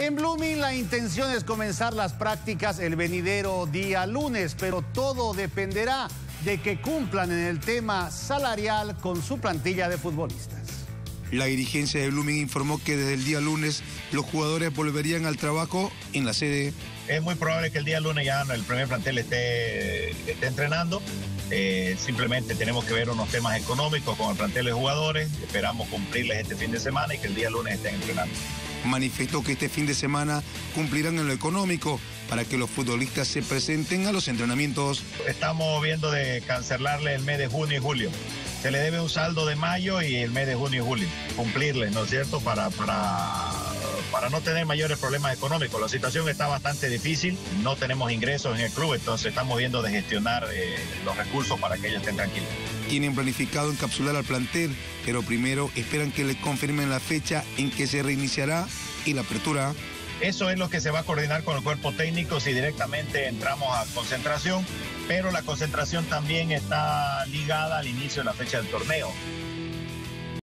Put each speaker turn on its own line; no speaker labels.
En Blooming la intención es comenzar las prácticas el venidero día lunes, pero todo dependerá de que cumplan en el tema salarial con su plantilla de futbolistas.
La dirigencia de Blooming informó que desde el día lunes los jugadores volverían al trabajo en la sede.
Es muy probable que el día lunes ya el primer plantel esté entrenando. Simplemente tenemos que ver unos temas económicos con el plantel de jugadores. Esperamos cumplirles este fin de semana y que el día lunes estén entrenando.
Manifestó que este fin de semana cumplirán en lo económico para que los futbolistas se presenten a los entrenamientos.
Estamos viendo de cancelarle el mes de junio y julio. Se le debe un saldo de mayo y el mes de junio y julio. Cumplirle, ¿no es cierto?, para no tener mayores problemas económicos. La situación está bastante difícil, no tenemos ingresos en el club, entonces estamos viendo de gestionar los recursos para que ellos estén tranquilos.
Tienen planificado encapsular al plantel, pero primero esperan que le confirmen la fecha en que se reiniciará y la apertura.
Eso es lo que se va a coordinar con el cuerpo técnico si directamente entramos a concentración, pero la concentración también está ligada al inicio de la fecha del torneo.